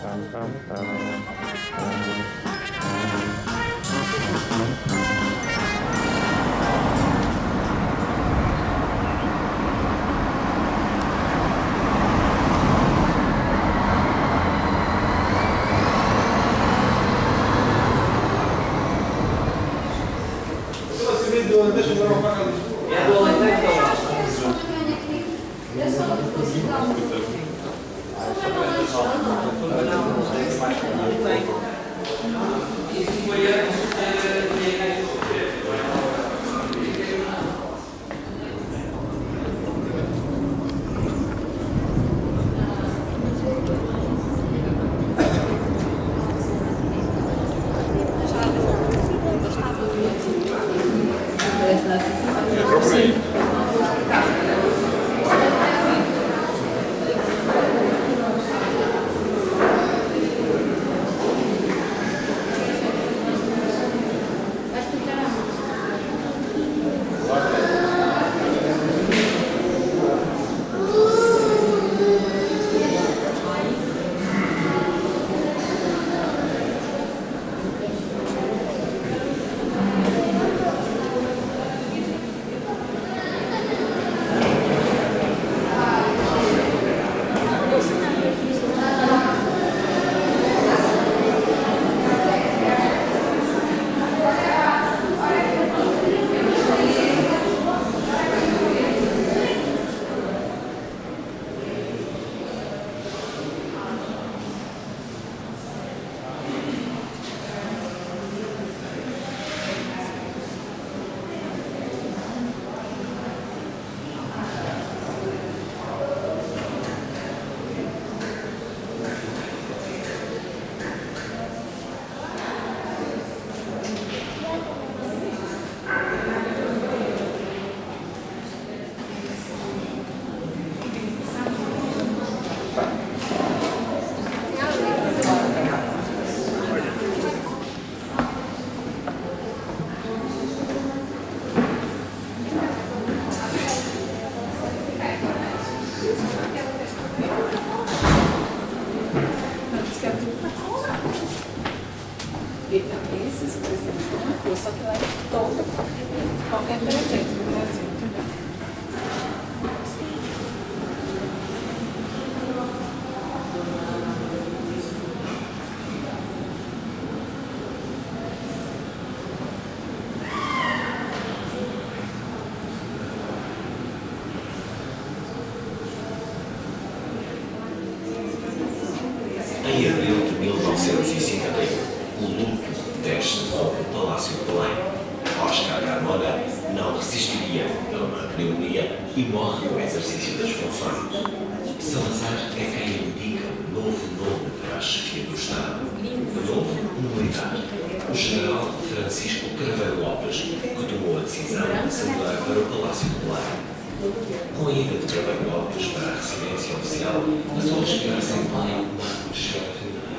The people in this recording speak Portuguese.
Esses, por exemplo, uma coisa, só que lá é todo, qualquer projeto no Brasil, entendeu? Em abril de 1951, o luto desce sobre o Palácio de Belém. Oscar Carmona não resistiria a uma pneumonia e morre no exercício das funções. Salazar é quem indica um novo nome para a chefia do Estado, um novo militar, o general Francisco Craveiro Lopes, que tomou a decisão de se mudar para o Palácio de Belém. Com a ida de Craveiro Lopes para a residência oficial, passou a chegar sem pai Marco de Chefe